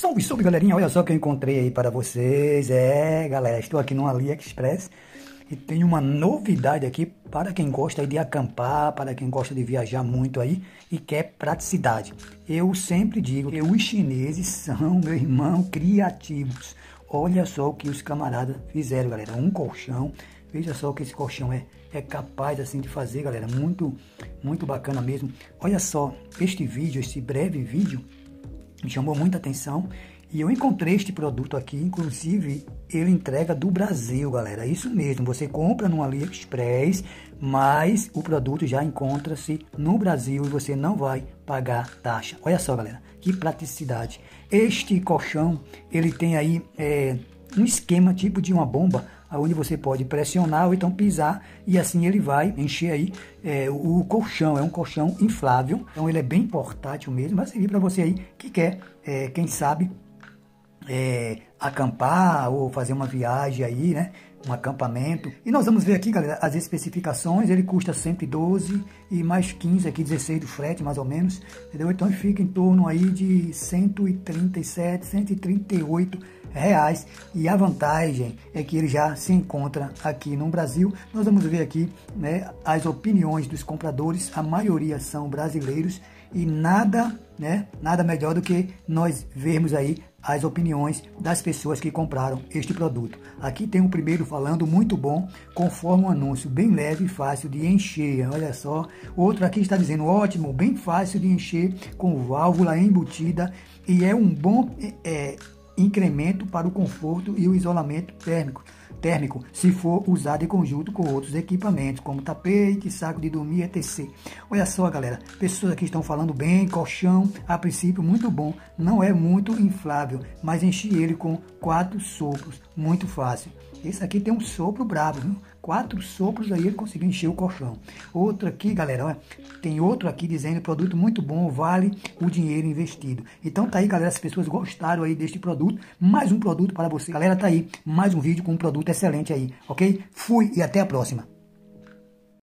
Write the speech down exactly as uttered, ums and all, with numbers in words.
Salve, salve, galerinha, olha só o que eu encontrei aí para vocês. É, galera, estou aqui no AliExpress e tem uma novidade aqui para quem gosta aí de acampar, para quem gosta de viajar muito aí e quer praticidade. Eu sempre digo que os chineses são, meu irmão, criativos. Olha só o que os camaradas fizeram, galera. Um colchão, veja só o que esse colchão é, é capaz assim de fazer, galera. Muito, muito bacana mesmo. Olha só, este vídeo, este breve vídeo, me chamou muita atenção e eu encontrei este produto aqui, inclusive ele entrega do Brasil, galera. Isso mesmo, você compra no AliExpress, mas o produto já encontra-se no Brasil e você não vai pagar taxa. Olha só, galera, que praticidade. Este colchão, ele tem aí é, um esquema tipo de uma bomba, onde você pode pressionar ou então pisar e assim ele vai encher aí é, o colchão. É um colchão inflável, então ele é bem portátil mesmo, vai servir para você aí que quer, é, quem sabe, é, acampar ou fazer uma viagem aí, né? Um acampamento. E nós vamos ver aqui, galera, as especificações. Ele custa cento e doze e mais quinze aqui, dezesseis do frete, mais ou menos, entendeu? Então ele fica em torno aí de cento e trinta e sete, cento e trinta e oito reais. E a vantagem é que ele já se encontra aqui no Brasil. Nós vamos ver aqui, né, as opiniões dos compradores. A maioria são brasileiros e nada, né, nada melhor do que nós vermos aí as opiniões das pessoas que compraram este produto. Aqui tem um primeiro falando muito bom, conforme um anúncio, bem leve e fácil de encher. Olha só. Outro aqui está dizendo ótimo, bem fácil de encher, com válvula embutida e é um bom é, incremento para o conforto e o isolamento térmico, térmico, se for usado em conjunto com outros equipamentos, como tapete, saco de dormir, etcétera. Olha só, galera, pessoas aqui estão falando bem, colchão, a princípio muito bom, não é muito inflável, mas enchi ele com quatro sopros, muito fácil. Esse aqui tem um sopro brabo, viu? Quatro sopros aí ele conseguiu encher o colchão. Outro aqui, galera, olha, tem outro aqui dizendo produto muito bom, vale o dinheiro investido. Então tá aí, galera, as pessoas gostaram aí deste produto. Mais um produto para você. Galera, tá aí, mais um vídeo com um produto excelente aí, ok? Fui e até a próxima.